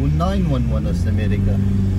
911 است امریکا.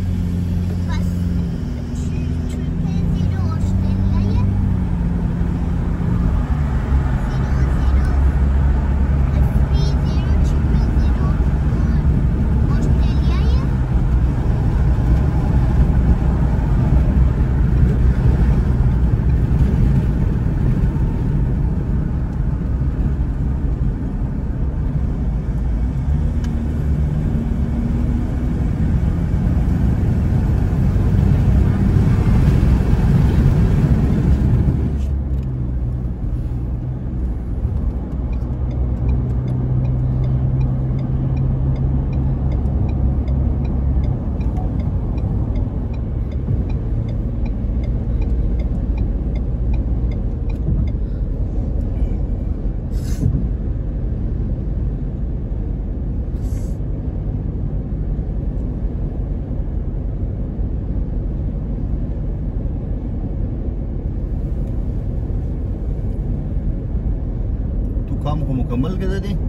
काम को मुकम्मल कर दी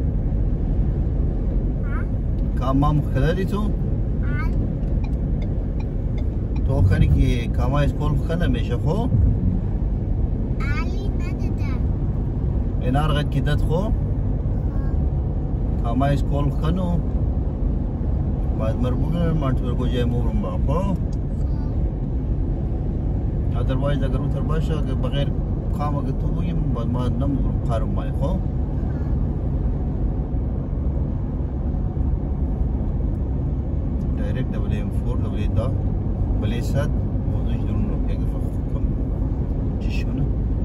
काम माम खदारी तो खरी की कामा स्कूल खना में शखो इनार गद की तदخو कामा स्कूल खनो बाद मरबूना मार्टवर को जाए मोर माको अदरवाइज अगर उधर बाशा के बगैर काम अगर तो वो ये बाद मा नम फार्म माय खो डायरेक्ट WM4 WD بليسات موضوع يقدرون يقفوا كم جيشونه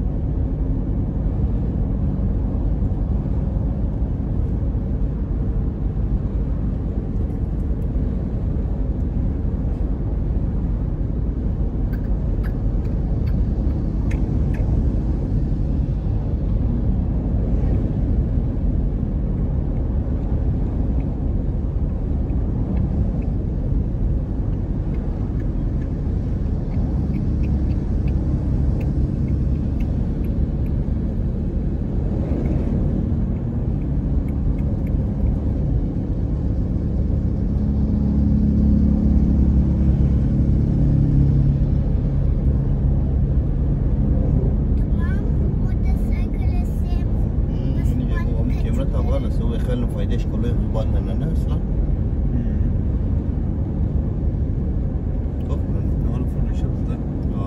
خلوا فايدش كله يبان لنا اصلا طبعا نعرف الشيء ده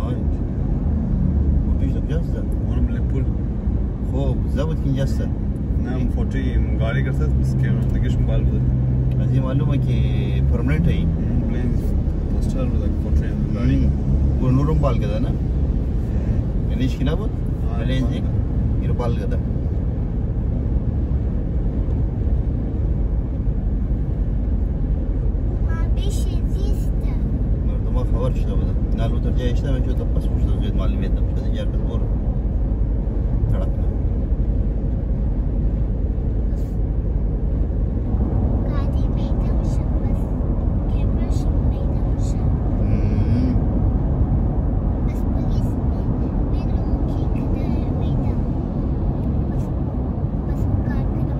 وبيجي جاسة وانا من البول خو زود كين جاسة نعم فوتي مغاري करता बस कैमरा दिखेश मोबाइल बदल अजी मालूम है कि परमानेंट है प्लेन्स पोस्टर like portrait गाड़ी वो नूरम बाल कदा ना इनिश किना बोल प्लेन्स ये बाल कदा خبر شده بوده نالو تر جای اشتباه شده پس پشت زید معلومیت نمیشه دیگر کد بور ترک نه قادی میده میشه بس کمرش میده میشه بس پلیس میدونم کی کده میده بس کار کده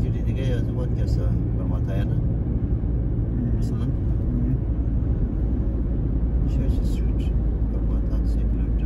सिटी के आजूबाजू कैसा परमाता है ना मसलन चर्च स्ट्रीट परमाता से kilometre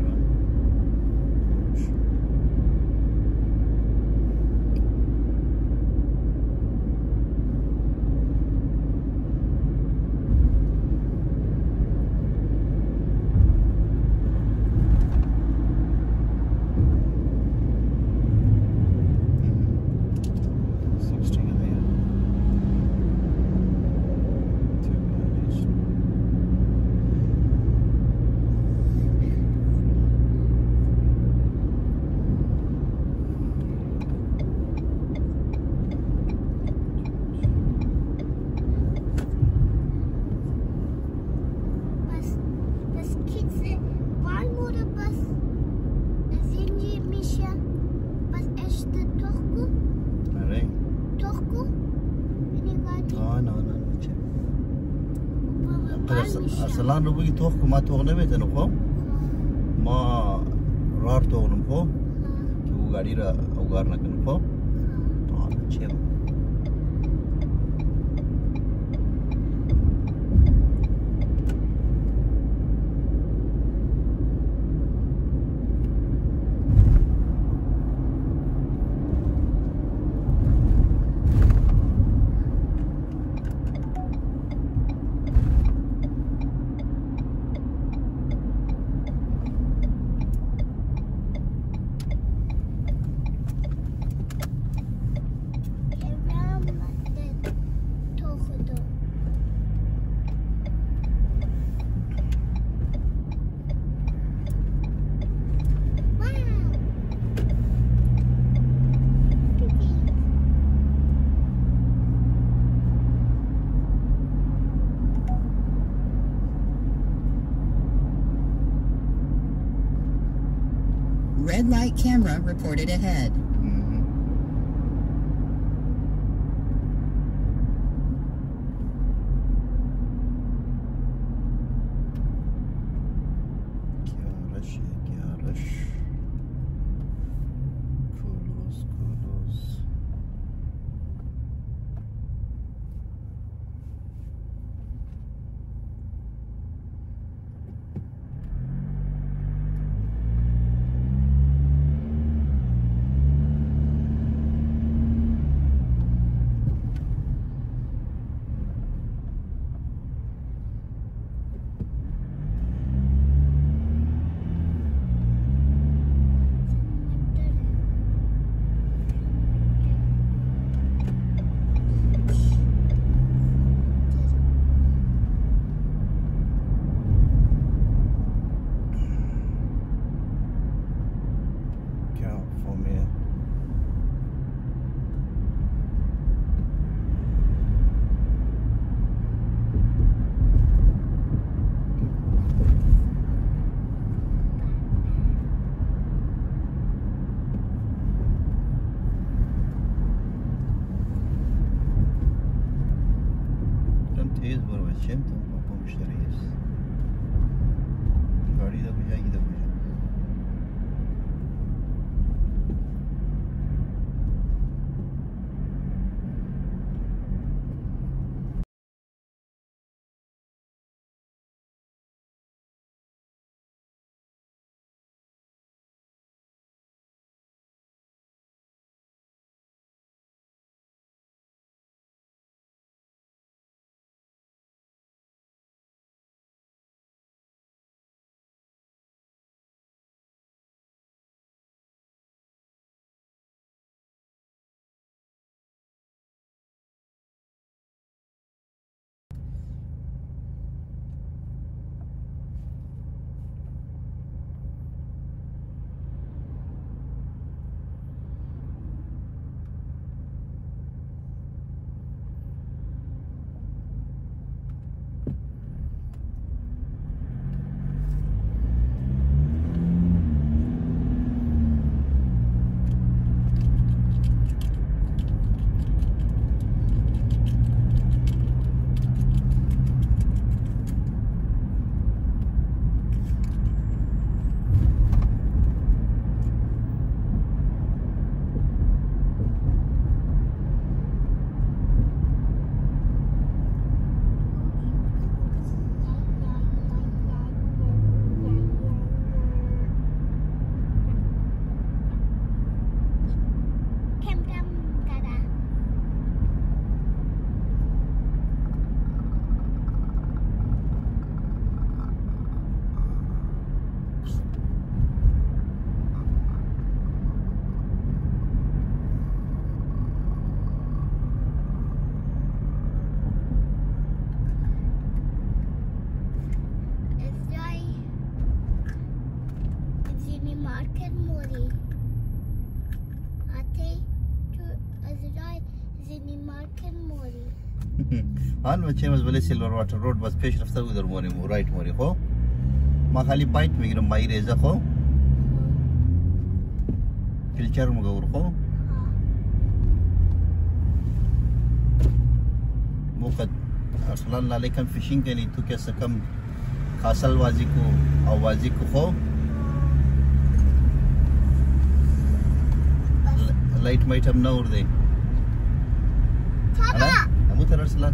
Arsalan rubugi toh kuma tohne bete no ko ma rar tohnum ko ki wo gadi ra ugar na kan ko to अच्छे Red light camera reported ahead. Tez var ve çem tam yapmışlar. Gari da bujay gidebilir. Marken Mori. آن بچه ولی سیلور واتر رود بس پیش رفته بود در موریم رایت موری خو ما خالی پایت میگیرم مایی ریزه خو فیلچر مگور خو موقت ارسلان لالی کم فیشینگ کنی تو کیسا کم خاصل وازی کو آوازی کو خو لایت مایت هم نور دی Tata! Kamu terus lan.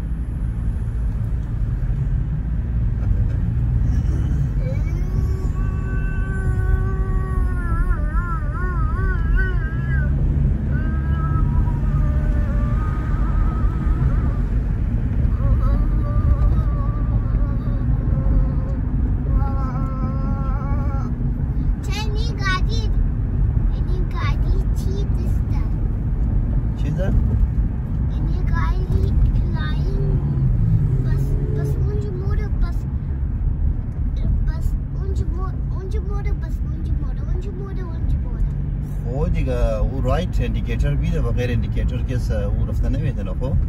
वो right indicator भी है बगैर इंडिकेटर के वो रास्ता नहीं है ना को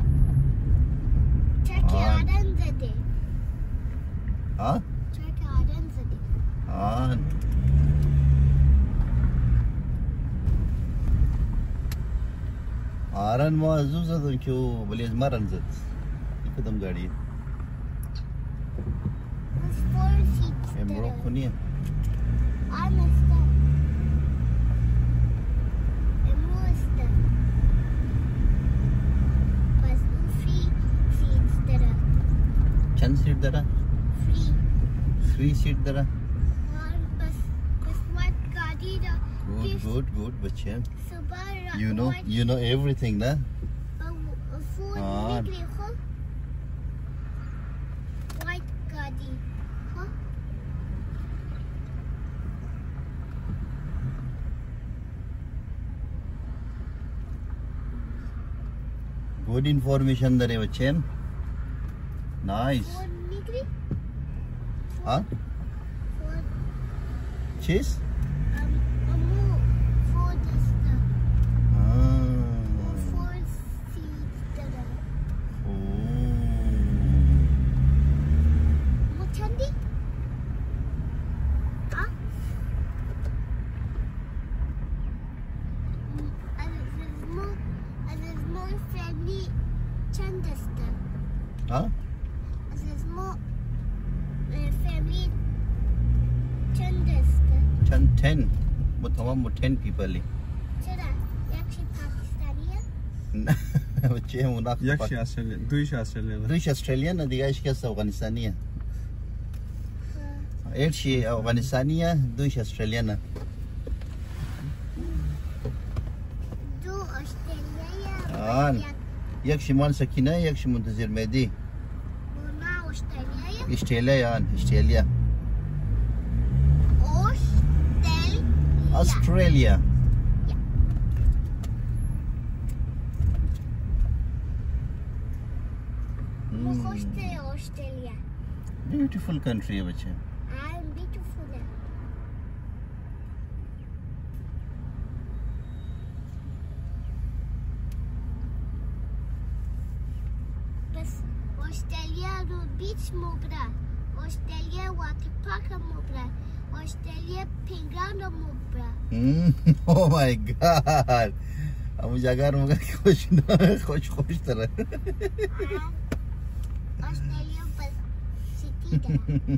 हाँ हाँ आरन मौजूद है तो क्यों बोले मरन जत एकदम गाड़ी है ब्रोक नहीं है चंद सीट दरा फ्री सीट दरा good बच्चे you know everything ना हाँ good information दरे बच्चे nice हाँ cheese हाँ चंद 10 वो तमाम 10 people ही बच्चे मुनाफ यक्षी ऑस्ट्रेलियन दूसरी ऑस्ट्रेलियन ना दिगाइश क्या अफगानिस्तानी है एक शी अफगानिस्तानी है दूसरी ऑस्ट्रेलियन है दो ऑस्ट्रेलिया हाँ एक शिमान सकीना एक शिमुंतज़िर मेदी बोना Australia Australia Australia. Australia. Beautiful country है बच्चे. I'm beautiful. बस Australia रो beach मोबरा, Australia water park मोबरा. Australia penguin मोबरा. Oh my God. अब जाकर मगर खुश तरह. Australia बस city दा.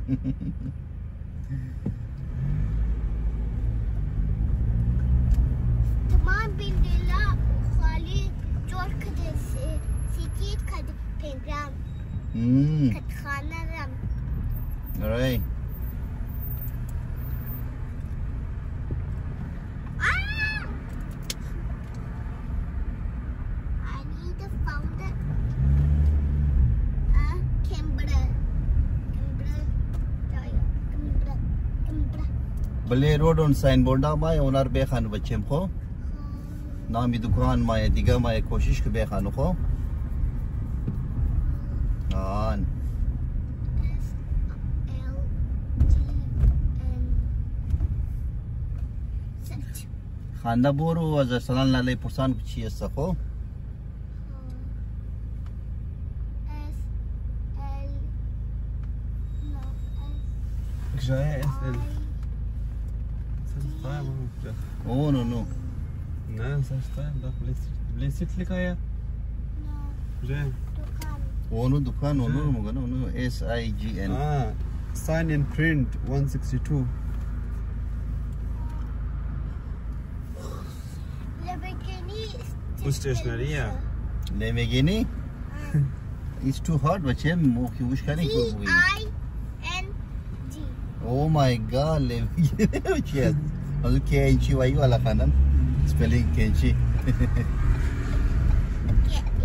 तमाम बिल्डिंगला खाली जोड़ कर city कर penguin. कर खाना रम. Alright. बले रोड on signboard ना माये उनार बेखान बच्चे को नामी दुकान माये दिगा माये कोशिश के बेखान को आन खाना बोरो आज सलान लाले पुरसान कुछ ये सको جاي اسال صعب Oh, no. ना सस्ता है ब्लेसिट लिखा है जे Ono dukan, ono mo gano, ono SIGN. Sign and print 162. Who's stationery? Yeah. Lamborghini? It's too hot, बच्चे मुख्य मुश्किलें क्यों हुई? ING. Oh my God, Lamborghini. Yes. Also KNG वायु वाला खाना, spelling KNG.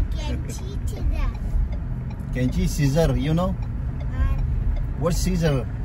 Kenchi to that. KNG Caesar, you know? What's Caesar?